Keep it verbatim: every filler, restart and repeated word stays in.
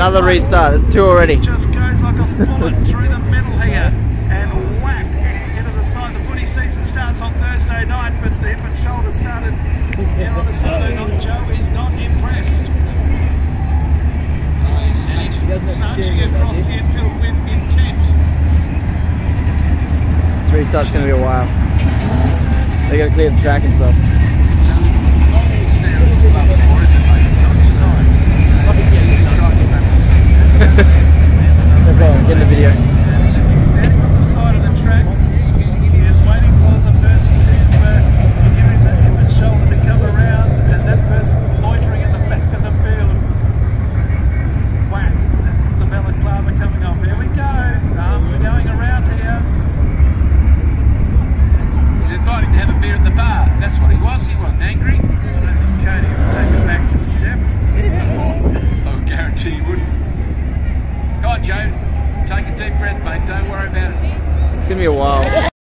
Another restart. It's two already. Just goes like a bullet through the middle here and whack into the side. The footy season starts on Thursday night, but the hip and shoulder started here on the Saturday night. Joe is not impressed. And he's punching across the infield with intent. This restart's going to be a while. They got to clear the track and stuff. Get in the video. Standing on the side of the track, he is waiting for the person who is giving the hip and shoulder to come around, and that person's loitering at the back of the field. Whack! That's the balaclava coming off. Here we go. Arms are going around here. He's inviting to have a beer at the bar. That's what he was. He wasn't angry. I don't think Cody would take a backward step. I would guarantee he wouldn't. Come on, Joe. Take a deep breath, mate. Don't worry about it. It's going to be a while.